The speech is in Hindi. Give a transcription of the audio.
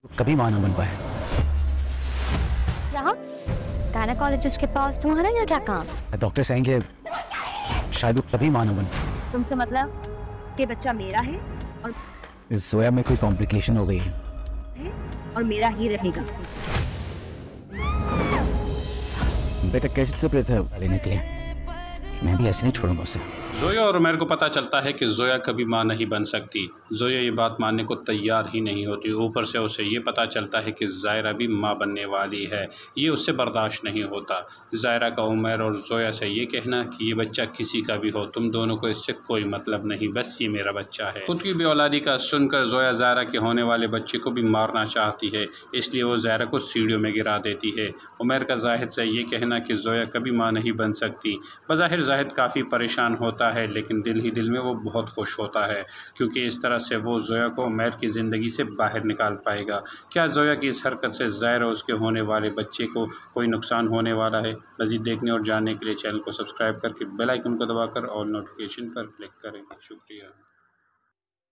कभी मां ना बन पाए। यहाँ गायनेकोलॉजिस्ट के पास तुम्हारा या क्या काम? डॉक्टर कहेंगे शायद वो कभी मां ना बन पाए। तुमसे मतलब कि बच्चा मेरा है और जोया में कोई कॉम्प्लिकेशन हो गई है मेरा ही रहेगा। बेटा कैसे तो था लेने के लिए, मैं भी ऐसे नहीं छोड़ूंगा उसे। जोया और उमैर को पता चलता है कि जोया कभी मां नहीं बन सकती। जोया ये बात मानने को तैयार ही नहीं होती। ऊपर से उसे ये पता चलता है कि ज़ायरा भी मां बनने वाली है। ये उससे बर्दाश्त नहीं होता। ज़ायरा का उमैर और जोया से ये कहना कि ये बच्चा किसी का भी हो, तुम दोनों को इससे कोई मतलब नहीं, बस ये मेरा बच्चा है। खुद की भी औलादी का सुनकर जोया ज़ायरा के होने वाले बच्चे को भी मारना चाहती है, इसलिए वो ज़ायरा को सीढ़ियों में गिरा देती है। उमैर का जाहिद से ये कहना कि जोया कभी मां नहीं बन सकती। बज़ाहिर जाहिद काफ़ी परेशान होता है, लेकिन दिल ही दिल में वो बहुत खुश होता है, क्योंकि इस तरह से वो जोया को उमैर की ज़िंदगी से बाहर निकाल पाएगा। क्या जोया की इस हरकत से ज़ायरा और उसके होने वाले बच्चे को कोई नुकसान होने वाला है? मज़ीद देखने और जानने के लिए चैनल को सब्सक्राइब करके बेल आइकन को दबाकर ऑल नोटिफिकेशन पर क्लिक करें। शुक्रिया।